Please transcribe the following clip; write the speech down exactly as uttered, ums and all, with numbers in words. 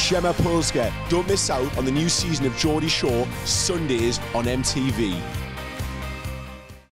Ekipa Polska. Don't miss out on the new season of Geordie Shore, Sundays on M T V.